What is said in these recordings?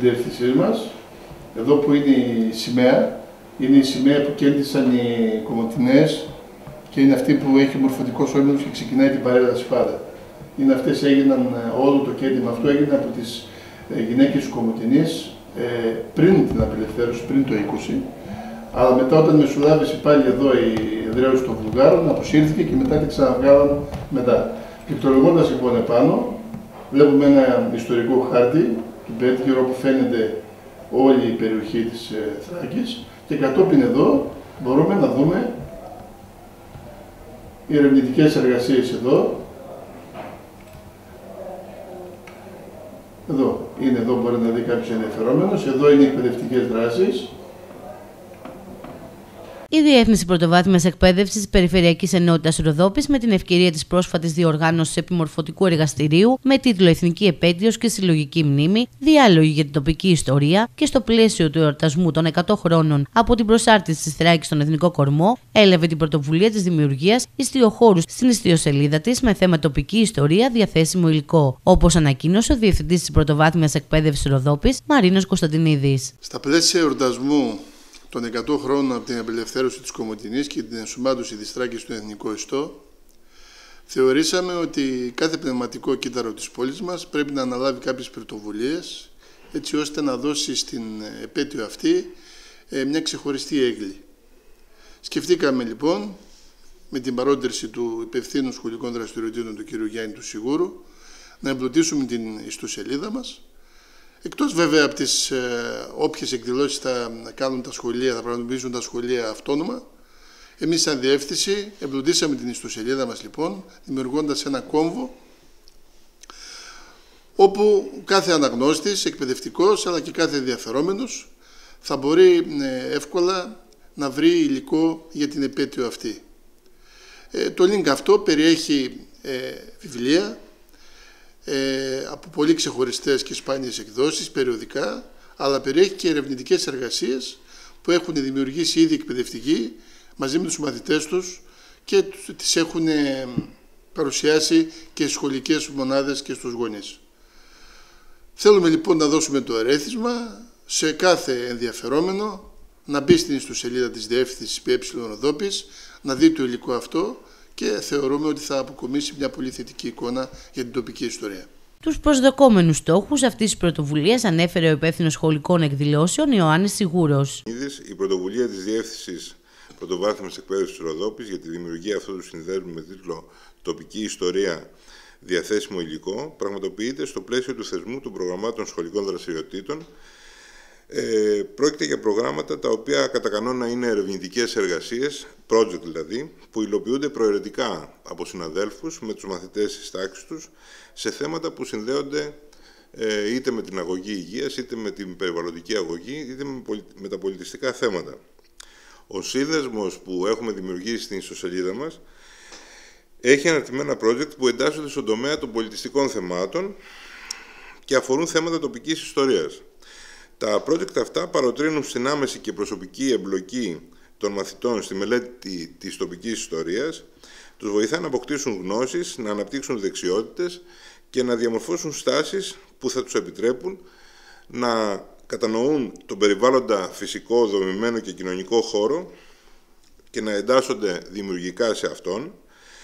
διεύθυνσής μας. Εδώ που είναι η σημαία, είναι η σημαία που κέντησαν οι Κομοτηνές και είναι αυτή που έχει μορφωτικός όμιλος και ξεκινάει την παρέλαση πάντα. Είναι αυτές έγιναν, όλο το κέντημα αυτό έγινε από τις γυναίκες του Κομοτηνής πριν την απελευθέρωση, πριν το 20. Αλλά μετά όταν μεσολάβησε πάλι εδώ η εδραίωση των Βουλγάρων, αποσύρθηκε και μετά την ξαναβγάλαν μετά. Πληκτρολογώντας λοιπόν επάνω, βλέπουμε ένα ιστορικό χάρτη του Μπέτγερ όπου φαίνεται όλη η περιοχή της Θράκης και κατόπιν εδώ μπορούμε να δούμε οι ερευνητικές εργασίες εδώ. Εδώ είναι, εδώ μπορεί να δει κάποιος ενδιαφερόμενος, εδώ είναι οι εκπαιδευτικές δράσεις. Η Διεύθυνση Πρωτοβάθμιας Εκπαίδευσης Περιφερειακής Ενότητας Ροδόπης, με την ευκαιρία της πρόσφατης διοργάνωσης επιμορφωτικού εργαστηρίου με τίτλο Εθνική Επέτειος και Συλλογική Μνήμη, διάλογοι για την τοπική ιστορία και στο πλαίσιο του εορτασμού των 100 χρόνων από την προσάρτηση της Θράκης στον Εθνικό Κορμό, έλαβε την πρωτοβουλία της δημιουργίας ιστιοχώρου στην ιστιοσελίδα της με θέμα τοπική ιστορία, διαθέσιμο υλικό, όπως ανακοίνωσε ο Διευθυντής της Πρωτοβάθμιας Εκπαίδευσης Ροδόπης, Μαρίνος Κωνσταντινίδης. Στα πλαίσια εορτασμού των 100 χρόνων από την απελευθέρωση της Κομοτηνής και την ενσωμάτωση της Θράκης στον Εθνικό Ιστό, θεωρήσαμε ότι κάθε πνευματικό κύτταρο της πόλης μας πρέπει να αναλάβει κάποιες πρωτοβουλίες, έτσι ώστε να δώσει στην επέτειο αυτή μια ξεχωριστή έγκλη. Σκεφτήκαμε λοιπόν, με την παρότριση του υπευθύνου σχολικών δραστηριοτήτων του κ. Γιάννη του Σιγούρου, να εμπλουτίσουμε την ιστοσελίδα μας. Εκτός βέβαια από τις όποιες εκδηλώσεις θα κάνουν τα σχολεία, θα πραγματοποιήσουν τα σχολεία αυτόνομα, εμείς σαν διεύθυνση εμπλουτίσαμε την ιστοσελίδα μας λοιπόν, δημιουργώντας ένα κόμβο όπου κάθε αναγνώστης, εκπαιδευτικός αλλά και κάθε ενδιαφερόμενος θα μπορεί εύκολα να βρει υλικό για την επέτειο αυτή. Το link αυτό περιέχει βιβλία, από πολύ ξεχωριστές και σπάνιες εκδόσεις, περιοδικά, αλλά περιέχει και ερευνητικές εργασίες που έχουν δημιουργήσει ήδη εκπαιδευτικοί μαζί με τους μαθητές τους και τις έχουν παρουσιάσει και στις σχολικές μονάδες και στους γονείς. Θέλουμε λοιπόν να δώσουμε το ερέθισμα σε κάθε ενδιαφερόμενο να μπει στην ιστοσελίδα της Διεύθυνσης ΠΕ Ροδόπης, να δει το υλικό αυτό και θεωρούμε ότι θα αποκομίσει μια πολύ θετική εικόνα για την τοπική ιστορία. Τους προσδοκόμενους στόχους αυτής της πρωτοβουλίας ανέφερε ο υπεύθυνος σχολικών εκδηλώσεων Ιωάννης Σιγούρος. Η πρωτοβουλία της Διεύθυνσης Πρωτοβάθμιας Εκπαίδευσης Ροδόπης για τη δημιουργία αυτού του συνδέσμου με τίτλο Τοπική Ιστορία, διαθέσιμο υλικό πραγματοποιείται στο πλαίσιο του θεσμού των προγραμμάτων σχολικών δραστηριοτήτων. Πρόκειται για προγράμματα τα οποία κατά κανόνα είναι ερευνητικές εργασίες, project δηλαδή, που υλοποιούνται προαιρετικά από συναδέλφους με τους μαθητές της τάξης τους σε θέματα που συνδέονται είτε με την αγωγή υγείας, είτε με την περιβαλλοντική αγωγή, είτε με τα πολιτιστικά θέματα. Ο σύνδεσμος που έχουμε δημιουργήσει στην ιστοσελίδα μας έχει αναρτημένα project που εντάσσονται στον τομέα των πολιτιστικών θεμάτων και αφορούν θέματα τοπικής ιστορίας. Τα project αυτά παροτρύνουν στην άμεση και προσωπική εμπλοκή των μαθητών στη μελέτη της τοπικής ιστορίας, τους βοηθά να αποκτήσουν γνώσεις, να αναπτύξουν δεξιότητες και να διαμορφώσουν στάσεις που θα τους επιτρέπουν να κατανοούν τον περιβάλλοντα φυσικό, δομημένο και κοινωνικό χώρο και να εντάσσονται δημιουργικά σε αυτόν,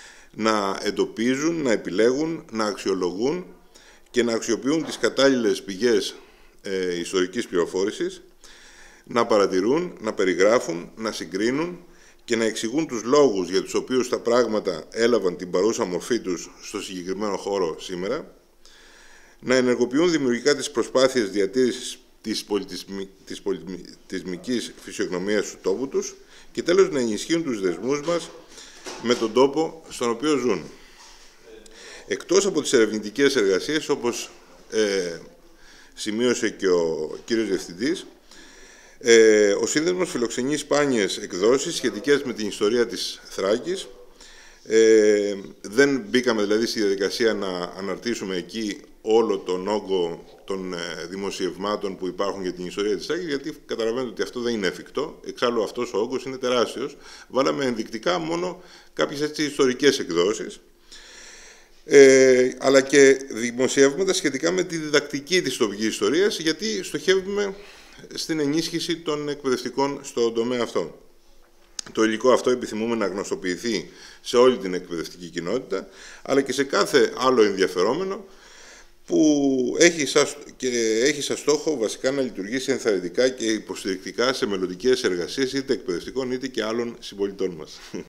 να εντοπίζουν, να επιλέγουν, να αξιολογούν και να αξιοποιούν τις κατάλληλες πηγές ιστορικής πληροφόρησης, να παρατηρούν, να περιγράφουν, να συγκρίνουν και να εξηγούν τους λόγους για τους οποίους τα πράγματα έλαβαν την παρούσα μορφή τους στο συγκεκριμένο χώρο σήμερα, να ενεργοποιούν δημιουργικά τις προσπάθειες διατήρησης της πολιτισμικής φυσιογνωμίας του τόπου τους και τέλος να ενισχύουν τους δεσμούς μας με τον τόπο στον οποίο ζουν. Εκτός από τις ερευνητικές εργασίες, όπως σημείωσε και ο κύριος Διευθυντής, ο Σύνδεσμος φιλοξενεί σπάνιες εκδόσεις σχετικές με την ιστορία της Θράκης. Δεν μπήκαμε δηλαδή στη διαδικασία να αναρτήσουμε εκεί όλο τον όγκο των δημοσιευμάτων που υπάρχουν για την ιστορία της Θράκης, γιατί καταλαβαίνετε ότι αυτό δεν είναι εφικτό. Εξάλλου αυτός ο όγκος είναι τεράστιος. Βάλαμε ενδεικτικά μόνο κάποιες έτσι ιστορικές εκδόσεις. αλλά και δημοσιεύματα σχετικά με τη διδακτική της τοπικής ιστορίας, γιατί στοχεύουμε στην ενίσχυση των εκπαιδευτικών στον τομέα αυτό. Το υλικό αυτό επιθυμούμε να γνωστοποιηθεί σε όλη την εκπαιδευτική κοινότητα, αλλά και σε κάθε άλλο ενδιαφερόμενο που έχει σαν στόχο βασικά να λειτουργήσει ενθαρρυντικά και υποστηρικτικά σε μελλοντικές εργασίες είτε εκπαιδευτικών είτε και άλλων συμπολιτών μας.